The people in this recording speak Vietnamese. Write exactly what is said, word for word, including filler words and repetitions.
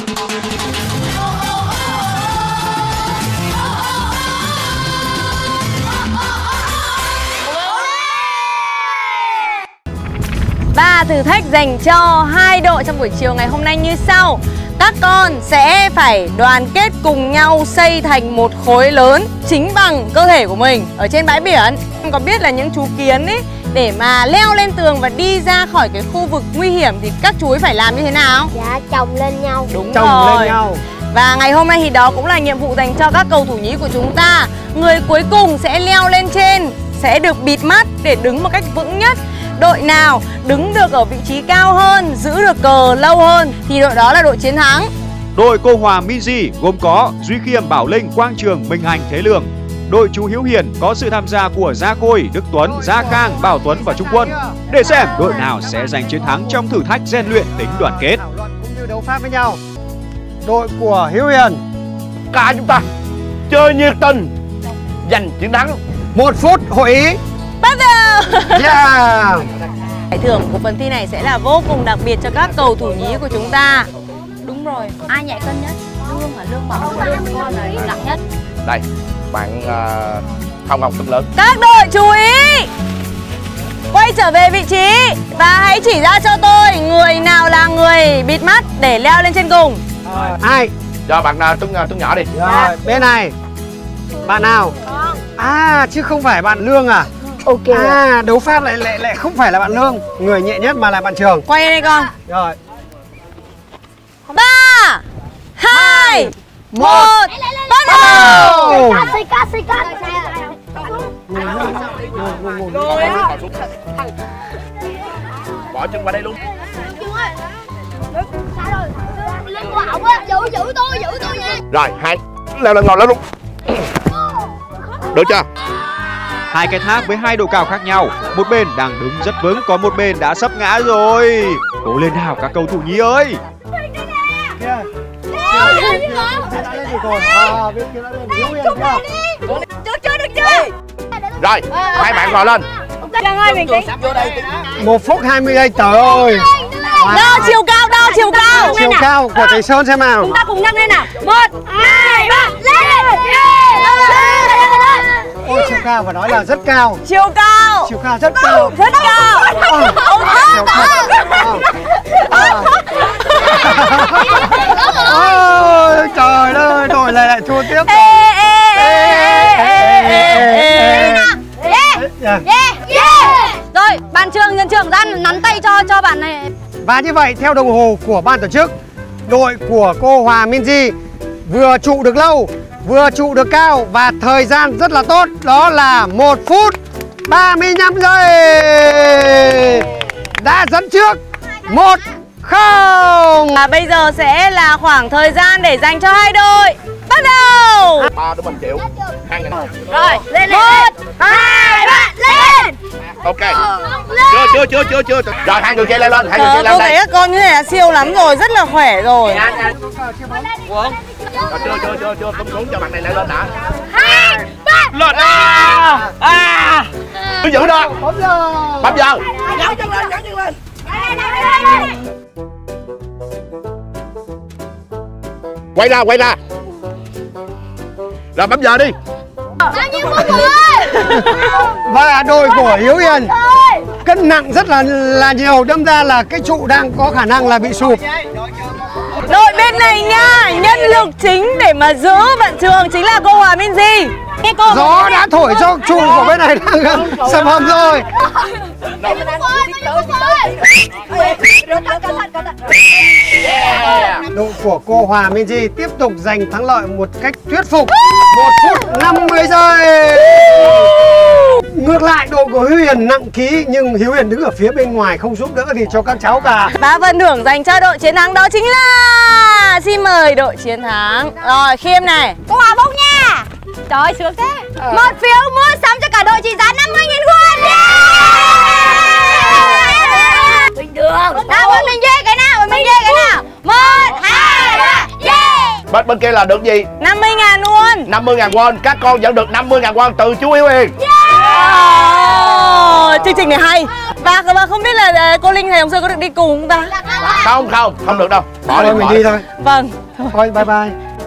Ba thử thách dành cho hai đội trong buổi chiều ngày hôm nay như sau. Các con sẽ phải đoàn kết cùng nhau xây thành một khối lớn chính bằng cơ thể của mình ở trên bãi biển. Con có biết là những chú kiến ấy, để mà leo lên tường và đi ra khỏi cái khu vực nguy hiểm thì các chú ấy phải làm như thế nào? Dạ, chồng lên nhau. Đúng chồng rồi. lên nhau. Và ngày hôm nay thì đó cũng là nhiệm vụ dành cho các cầu thủ nhí của chúng ta. Người cuối cùng sẽ leo lên trên, sẽ được bịt mắt để đứng một cách vững nhất. Đội nào đứng được ở vị trí cao hơn, giữ được cờ lâu hơn thì đội đó là đội chiến thắng. Đội Cô Hòa Minzy gồm có Duy Khiêm, Bảo Linh, Quang Trường, Minh Hành, Thế Lương. Đội chú Hiếu Hiền có sự tham gia của Gia Khôi, Đức Tuấn, Gia Khang, Bảo Tuấn và Trung Quân. Để xem đội nào sẽ giành chiến thắng trong thử thách rèn luyện tính đoàn kết. Cũng như đấu pháp với nhau. Đội của Hiếu Hiền, Cả chúng ta chơi nhiệt tình, giành chiến thắng. Một phút hội ý. Bắt đầu! Yeah. Giải thưởng của phần thi này sẽ là vô cùng đặc biệt cho các cầu thủ nhí của chúng ta. Đúng rồi, ai nhạy cân nhất? Lương hả? Lương Bảo Lương con là nặng nhất. Đây, bạn uh, Hồng Ngọc cân lớn. Các đội chú ý, quay trở về vị trí và hãy chỉ ra cho tôi người nào là người bịt mắt để leo lên trên cùng. Ai? Cho bạn uh, Tuấn, uh, Tuấn nhỏ đi. Rồi, bên này. Bạn nào? À, chứ không phải bạn Lương à? Ok. À, đấu pháp lại lại lại không phải là bạn Lương, người nhẹ nhất mà là bạn Trường. Quay đây con. Rồi. Ba, hai, một, bắt đầu. Xì cắt, xì cắt. Bỏ chân qua đây luôn. Lưng của ổng á, giữ giữ tôi, giữ tôi nha. Rồi, hai, leo lên ngồi lên luôn. Được chưa? Hai cái tháp với hai độ cao khác nhau. Một bên đang đứng rất vững, còn một bên đã sắp ngã rồi. Cố lên nào các cầu thủ nhí ơi. Kia. Chưa chưa được chưa? Rồi, hai bạn ngồi lên. Đừng ơi, mình tính. Một phút hai mươi giây, trời ơi. Đo chiều cao, đo chiều cao. Chiều cao của thầy Sơn xem nào. Chúng ta cùng nâng lên nào. Một, hai, ba, lên. Ôi, chiều cao phải nói là rất cao. Chiều cao. Chiều cao rất cao. Rất cao. Chiều cao. Ôi, trời ơi, đội này lại thua tiếp. Ê, ê, ê, ê, ê. Rồi, bạn Trường, nhân trưởng ra nắn tay cho cho bạn này. Và như vậy, theo đồng hồ của ban tổ chức, đội của cô Hòa Minzy vừa trụ được lâu, vừa trụ được cao và thời gian rất là tốt. Đó là một phút ba mươi lăm giây. Đã dẫn trước một không. Và bây giờ sẽ là khoảng thời gian để dành cho hai đội. Bắt đầu. Ba đứa mình chịu. Hai người này. Rồi, lên lên. Một, hai, ba, lên. Ok. Chưa chưa chưa chưa chưa. Rồi hai người kia leo lên, hai người kia Ờ, leo cô đây. thấy các con như này là siêu lắm rồi, rất là khỏe rồi. Rồi, chưa chưa chưa chưa tung xuống cho bạn này leo lên đã. Hai, ba. Lên. À! À! Cứ giữ đó. Bấm giờ. Bấm giờ. Kéo chân lên, kéo chân lên. Quay ra, quay ra. Rồi bấm giờ đi. Bao nhiêu phút rồi? Và đội của Hiếu Hiền cân nặng rất là là nhiều, đâm ra là cái trụ đang có khả năng là bị sụp. Đội bên này nha, nhân lực chính để mà giữ bạn Trường chính là cô Hòa Minzy. Cái cô Gió đã thổi cho trụ của bên này đang sập hầm rồi. Đội của cô Hòa Minzy tiếp tục giành thắng lợi một cách thuyết phục. Một phút năm mươi giây. Ngược lại, đội của Hiếu Hiền nặng ký nhưng Hiếu Hiền đứng ở phía bên ngoài không giúp đỡ gì cho các cháu cả. Và phần thưởng dành cho đội chiến thắng đó chính là, xin mời đội chiến thắng. Rồi, Khiêm này. Cô Hòa bốc nha. Trời ơi, sướng thế. À. Một phiếu mua sắm cho cả đội trị giá năm mươi nghìn won. Bình thường. Nào, bọn mình dê cái nào, bọn mình dê cái nào. Một, hai, ba, dê. Bên bên kia là được gì? năm mươi ngàn won. năm mươi ngàn won. Các con vẫn được năm mươi ngàn won từ chú Hiếu Hiền. Oh, chương trình này hay. Và và không biết là cô Linh hay Hồng Sơn có được đi cùng không ta? Không không, không được đâu. Bỏ đi, Thôi mình bỏ đi thôi. Vâng. Thôi bye bye.